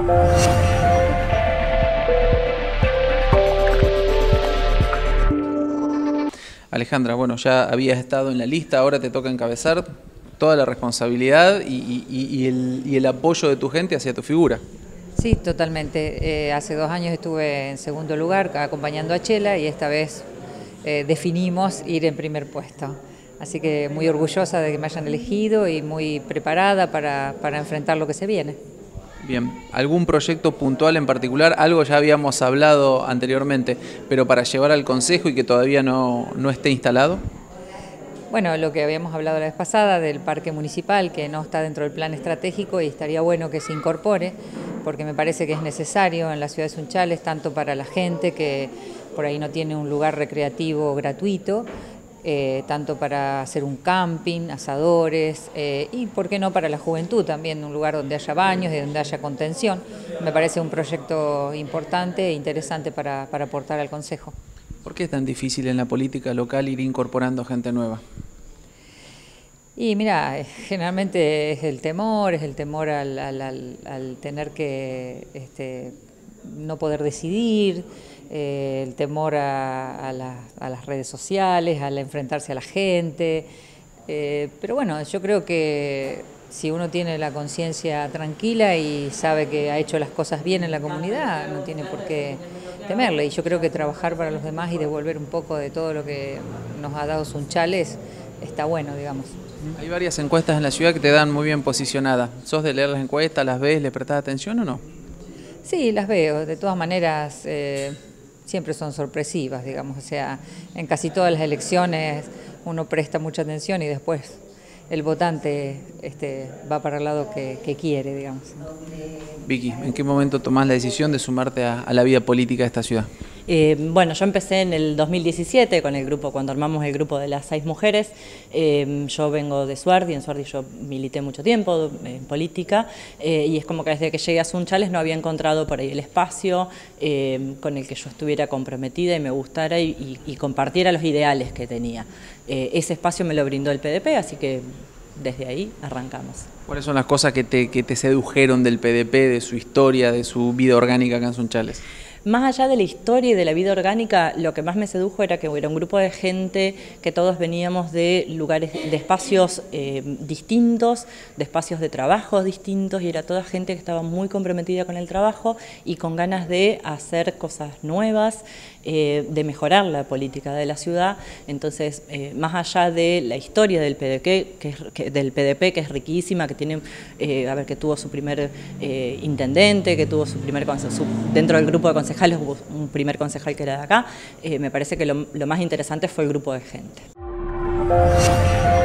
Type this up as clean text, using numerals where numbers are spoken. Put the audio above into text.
Alejandra, bueno, ya habías estado en la lista, ahora te toca encabezar toda la responsabilidad y el apoyo de tu gente hacia tu figura. Sí, totalmente. Hace 2 años estuve en segundo lugar acompañando a Chela y esta vez definimos ir en primer puesto. Así que muy orgullosa de que me hayan elegido y muy preparada para enfrentar lo que se viene. Bien, ¿algún proyecto puntual en particular? Algo ya habíamos hablado anteriormente, pero para llevar al Consejo y que todavía no esté instalado. Bueno, lo que habíamos hablado la vez pasada del parque municipal, que no está dentro del plan estratégico y estaría bueno que se incorpore, porque me parece que es necesario en la ciudad de Sunchales, tanto para la gente que por ahí no tiene un lugar recreativo gratuito, tanto para hacer un camping, asadores y, ¿por qué no, para la juventud también, un lugar donde haya baños y donde haya contención. Me parece un proyecto importante e interesante para aportar al Consejo. ¿Por qué es tan difícil en la política local ir incorporando gente nueva? Y mira, generalmente es el temor al tener que no poder decidir, el temor a las redes sociales, al enfrentarse a la gente. Pero bueno, yo creo que si uno tiene la conciencia tranquila y sabe que ha hecho las cosas bien en la comunidad, no tiene por qué temerle. Y yo creo que trabajar para los demás y devolver un poco de todo lo que nos ha dado Sunchales está bueno, digamos. Hay varias encuestas en la ciudad que te dan muy bien posicionada. ¿Sos de leer las encuestas, las ves, le prestás atención o no? Sí, las veo. De todas maneras, siempre son sorpresivas, digamos. O sea, en casi todas las elecciones uno presta mucha atención y después el votante va para el lado que quiere, digamos. Vicky, ¿en qué momento tomás la decisión de sumarte a la vida política de esta ciudad? Bueno, yo empecé en el 2017 con el grupo, cuando armamos el grupo de las 6 mujeres. Yo vengo de Suardi, en Suardi yo milité mucho tiempo en política y es como que desde que llegué a Sunchales no había encontrado por ahí el espacio con el que yo estuviera comprometida y me gustara y compartiera los ideales que tenía. Ese espacio me lo brindó el PDP, así que desde ahí arrancamos. ¿Cuáles son las cosas que te sedujeron del PDP, de su historia, de su vida orgánica acá en Sunchales? Más allá de la historia y de la vida orgánica, lo que más me sedujo era que era un grupo de gente que todos veníamos de lugares, de espacios distintos, de espacios de trabajo distintos, y era toda gente que estaba muy comprometida con el trabajo y con ganas de hacer cosas nuevas, de mejorar la política de la ciudad. Entonces, más allá de la historia del PDP, que es riquísima, que tiene, que tuvo su primer intendente, que tuvo su primer dentro del grupo de concejales hubo un primer concejal que era de acá, me parece que lo más interesante fue el grupo de gente.